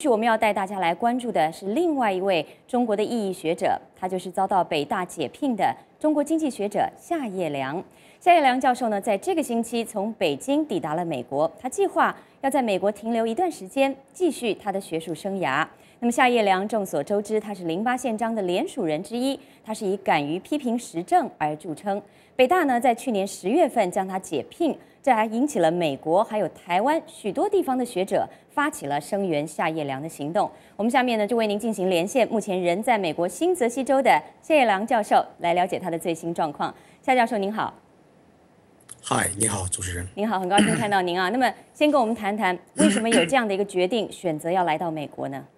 我们要带大家来关注的是另外一位中国的异议学者，他就是遭到北大解聘的中国经济学者夏业良。夏业良教授呢，在这个星期从北京抵达了美国，他计划要在美国停留一段时间，继续他的学术生涯。那么夏业良众所周知，他是08宪章的联署人之一，他是以敢于批评时政而著称。北大呢，在去年10月份将他解聘，这还引起了美国还有台湾许多地方的学者发起了声援夏业良的行动。我们下面呢就为您进行连线，目前人在美国新泽西州的夏业良教授，来了解他的最新状况。夏教授您好。 嗨，你好，主持人。 您好，很高兴看到您啊。那么先跟我们谈谈，为什么有这样的一个决定，选择要来到美国呢？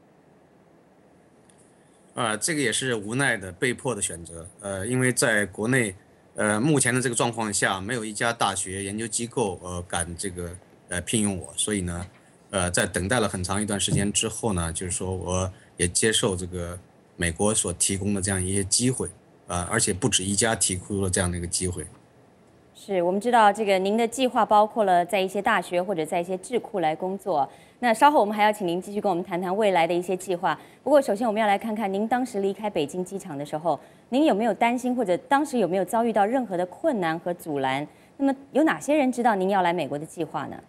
这个也是无奈的、被迫的选择。因为在国内，目前的这个状况下，没有一家大学研究机构敢这个聘用我，所以呢，在等待了很长一段时间之后呢，就是说我也接受这个美国所提供的这样一些机会，而且不止一家提供了这样的一个机会。 是我们知道这个您的计划包括了在一些大学或者在一些智库来工作。那稍后我们还要请您继续跟我们谈谈未来的一些计划。不过首先我们要来看看您当时离开北京机场的时候，您有没有担心或者当时有没有遭遇到任何的困难和阻拦？那么有哪些人知道您要来美国的计划呢？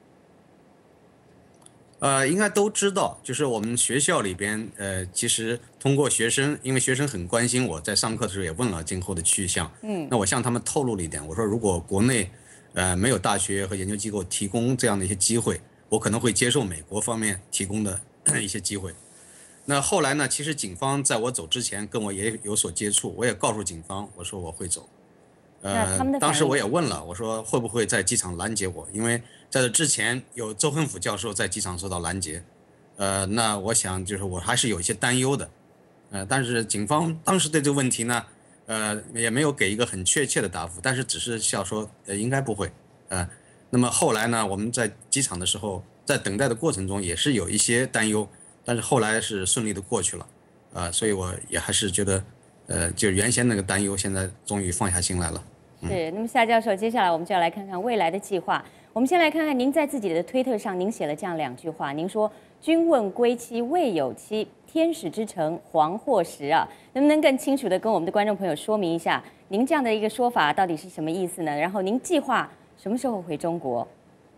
应该都知道，就是我们学校里边，其实通过学生，因为学生很关心我，在上课的时候也问了今后的去向。那我向他们透露了一点，我说如果国内，没有大学和研究机构提供这样的一些机会，我可能会接受美国方面提供的一些机会。那后来呢，其实警方在我走之前跟我也有所接触，我也告诉警方，我说我会走。当时我也问了，我说会不会在机场拦截我？因为在这之前有周恒甫教授在机场受到拦截，那我想就是我还是有一些担忧的，但是警方当时对这个问题呢，也没有给一个很确切的答复，但是只是笑说，应该不会，那么后来呢，我们在机场的时候，在等待的过程中也是有一些担忧，但是后来是顺利的过去了，所以我也还是觉得，就原先那个担忧，现在终于放下心来了。 是，那么夏教授，接下来我们就要来看看未来的计划。我们先来看看您在自己的推特上，您写了这样2句话。您说“君问归期未有期，天使之城惶惑时”啊，能不能更清楚的跟我们的观众朋友说明一下，您这样的一个说法到底是什么意思呢？然后您计划什么时候回中国？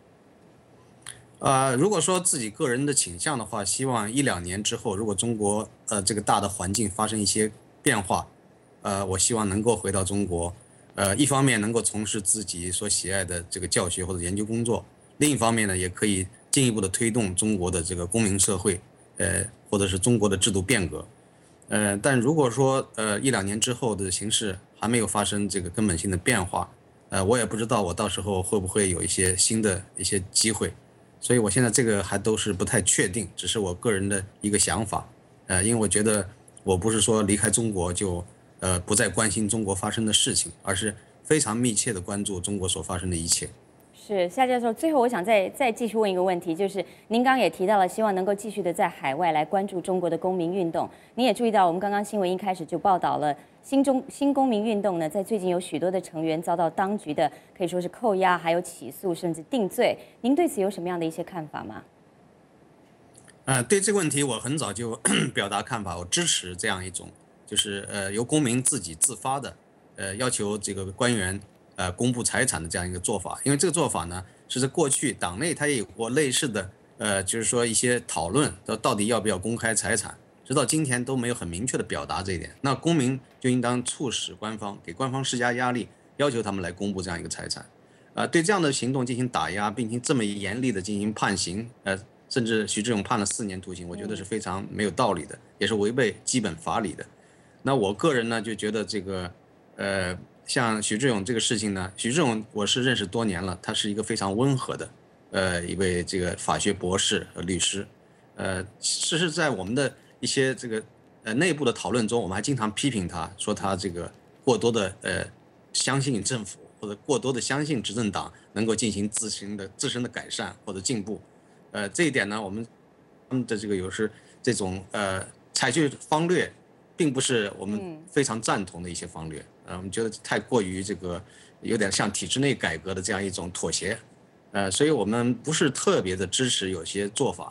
如果说自己个人的倾向的话，希望1、2年之后，如果中国这个大的环境发生一些变化，我希望能够回到中国。一方面能够从事自己所喜爱的这个教学或者研究工作，另一方面呢，也可以进一步的推动中国的这个公民社会，或者是中国的制度变革。但如果说1、2年之后的形势还没有发生这个根本性的变化，我也不知道我到时候会不会有一些新的一些机会，所以我现在这个还都是不太确定，只是我个人的一个想法。因为我觉得我不是说离开中国就不再关心中国发生的事情，而是非常密切的关注中国所发生的一切。 是夏教授，最后我想再继续问一个问题，就是您刚刚也提到了，希望能够继续的在海外来关注中国的公民运动。您也注意到，我们刚刚新闻一开始就报道了新公民运动呢，在最近有许多的成员遭到当局的可以说是扣押，还有起诉，甚至定罪。您对此有什么样的一些看法吗？ 对这个问题，我很早就表达看法，我支持这样一种。就是由公民自己自发的，要求这个官员公布财产的这样一个做法，因为这个做法呢是在过去党内他也有过类似的就是说一些讨论，到底要不要公开财产，直到今天都没有很明确的表达这一点。那公民就应当促使官方，给官方施加压力，要求他们来公布这样一个财产，对这样的行动进行打压，并且这么严厉的进行判刑，甚至徐志勇判了4年徒刑，我觉得是非常没有道理的，也是违背基本法理的。那我个人呢就觉得这个，像徐志勇这个事情呢，徐志勇我是认识多年了，他是一个非常温和的，一位这个法学博士和律师，事实在我们的一些这个内部的讨论中，我们还经常批评他，说他这个过多的相信政府，或者过多的相信执政党能够进行自身的改善或者进步，这一点呢，我们的这个有时这种采取方略。并不是我们非常赞同的一些方略，我们觉得太过于这个有点像体制内改革的这样一种妥协，所以我们不是特别的支持有些做法，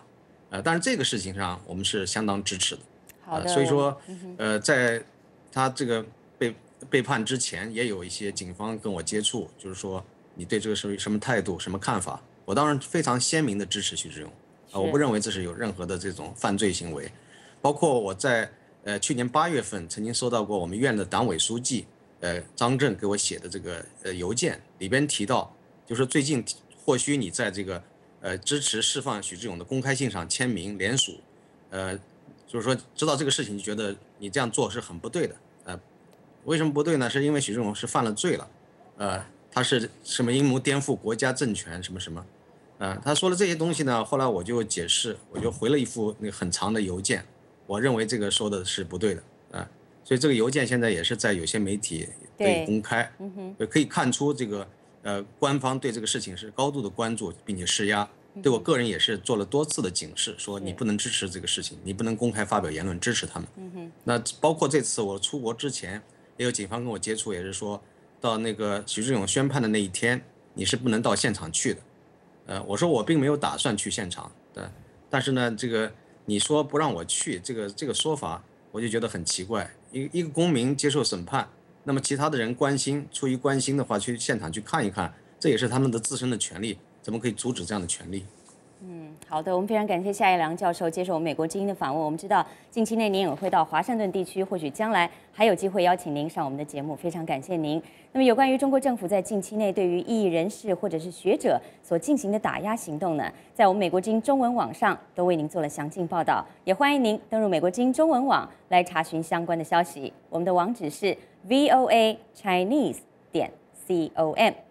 但是这个事情上我们是相当支持的。 好的， 所以说，在他这个被判之前，也有一些警方跟我接触，就是说你对这个事什么态度、什么看法？我当然非常鲜明的支持许志永，我不认为这是有任何的这种犯罪行为。包括我在去年8月份曾经收到过我们院的党委书记张震给我写的这个邮件，里边提到，就是最近或许你在这个支持释放许志永的公开信上签名联署，就是说知道这个事情就觉得你这样做是很不对的。为什么不对呢？是因为许志永是犯了罪了，他是什么阴谋颠覆国家政权什么什么，他说了这些东西呢，后来我就解释，我就回了一封那个很长的邮件，我认为这个说的是不对的，所以这个邮件现在也是在有些媒体得以公开，可以看出这个官方对这个事情是高度的关注，并且施压，对我个人也是做了多次的警示，说你不能支持这个事情，你不能公开发表言论支持他们。那包括这次我出国之前，也有警方跟我接触，也是说到那个许志永宣判的那一天，你是不能到现场去的。我说我并没有打算去现场的，但是呢，这个你说不让我去，这个说法我就觉得很奇怪。一个公民接受审判，那么其他的人出于关心的话，去现场去看一看，这也是他们的自身的权利，怎么可以阻止这样的权利？ 好的，我们非常感谢夏一良教授接受我们美国之音的访问。我们知道近期内您也会到华盛顿地区，或许将来还有机会邀请您上我们的节目，非常感谢您。那么有关于中国政府在近期内对于异议人士或者是学者所进行的打压行动呢，在我们美国之音中文网上都为您做了详尽报道，也欢迎您登入美国之音中文网来查询相关的消息。我们的网址是voachinese.com。